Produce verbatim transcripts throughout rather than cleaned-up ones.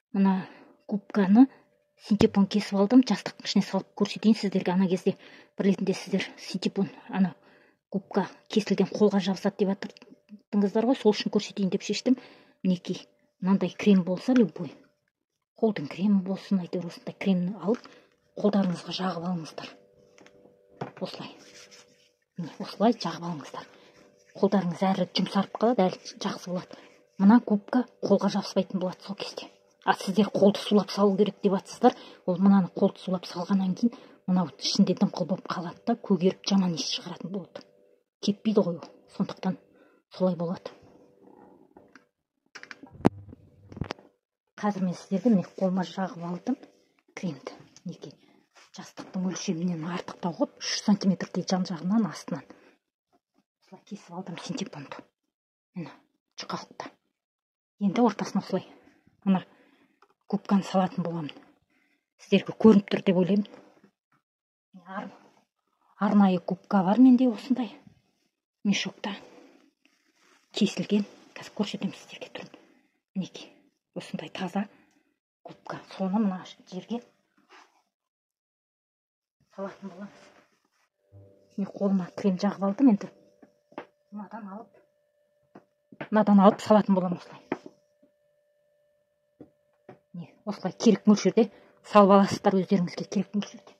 Мына губканы синтепон кесіп алдым, жастықтың ішіне салып көрсетейін сіздерге. Ана кезде білетінде сіздер синтепон ана губка кесілген қолға жабысады деп жатырдыңыздар ғой, сол үшін көрсетейін деп шештім. Мінекей, мынандай крем болса, любой қолдың кремі болсын, әйтеуір осындай кремні алып қолдарыңызға жағып алыңыздар. Осылай, міне осылай жағып алыңыздар. Қолдарыңыз әрі жұмсарып қалады, әрі жақсы болады. Мына губка қолға жабыспайтын болады сол кезде. А сіздер қолды сулап салу керек деп жатсыздар. Ол мынаны қолды сулап салғаннан кейін мынау ішінде дымқыл болып қалады да, көгеріп жаман иіс шығаратын болады. Кетпейді ғой ол. Сондықтан солай болады. Қазір мен сіздерге міне қолыма жағып алдым кремді. Неге жастықтың өлшемінен артықтау ғой, үш сантиметрдей жан-жағынан астынан. Осылай кесіп алдым синтепонды. Міне жұқалықта. Енді ортасына осылай мына губканы салатын боламын. Сіздерге көрініп тұр деп ойлаймын. Арнайы губка бар менде осындай мешокта кесілген. Қазір көрсетемін сіздерге түрін. Мінекей, осындай таза губка. Соны мына жерге салатын боламыз. Мен қолыма крем жағып алдым, енді мынадан алып мынадан алып салатын боламын осылай. Не, осылай керек мөлшерде салып аласыздар, өздеріңізге керек мөлшерде.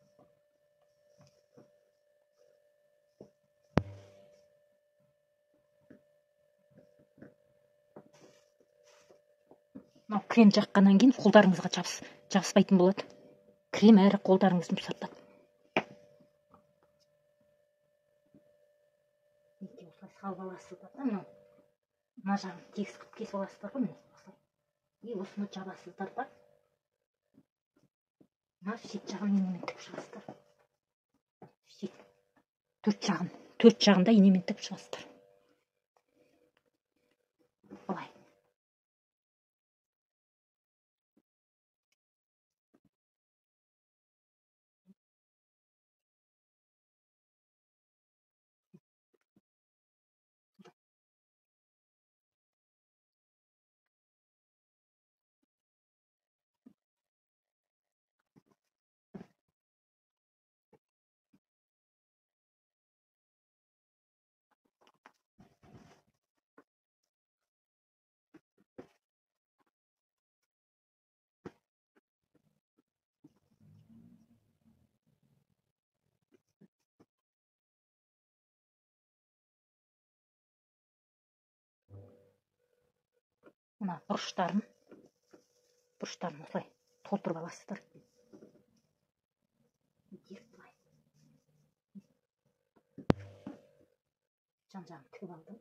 Мынау крем жаққаннан кейін қолдарыңызға жабыс, жабыспайтын болады. Крем әрі қолдарыңызды жұмсартады. Осылай салып аласыздар да, мынау мына жағын тегіс қылып кесіп аласыздар ғой, міне осылай. И осыны жабасыздар да, мына шет жағын инемен тігіп шығасыздар. Төрт жағын, төрт жағында инемен тігіп шығасыздар. Олай. Мына бұрыштарын, бұрыштарын осылай толтырып аласыздар. Жан-жағын тігіп алдым.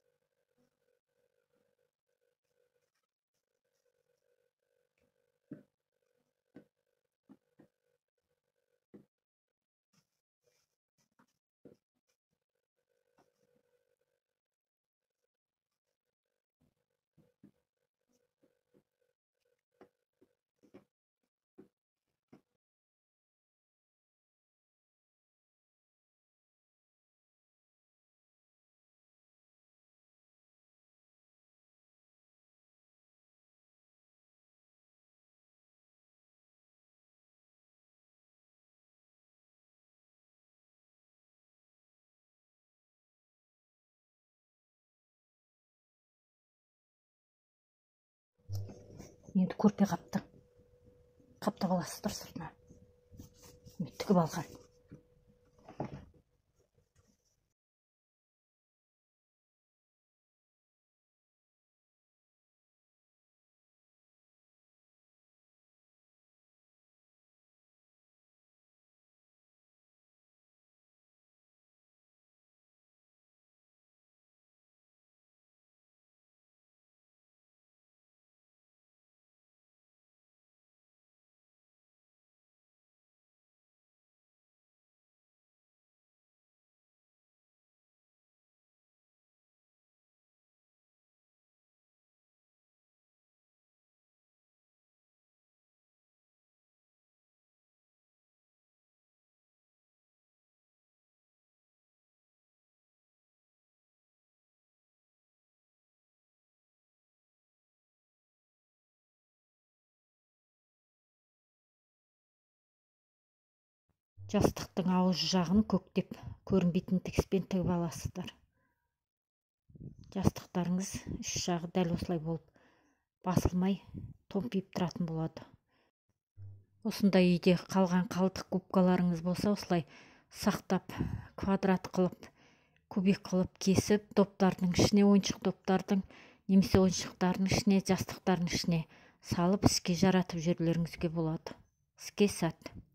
Енді көрпе қапты қаптап аласыздар сыртына. Тігіп алған. жастықтың ауыз жағын көктеп көрінбейтін тігіспен тігіп аласыздар. Жастықтарыңыз үш жағы дәл осылай болып басылмай томпиып тұратын болады. Осындай үйде қалған қалдық губкаларыңыз болса, осылай сақтап квадрат қылып, кубик қылып кесіп, доптардың ішіне, ойыншық доптардың немесе ойыншықтардың ішіне, жастықтардың ішіне салып іске жаратып жерлеріңізге болады. Іске сәт.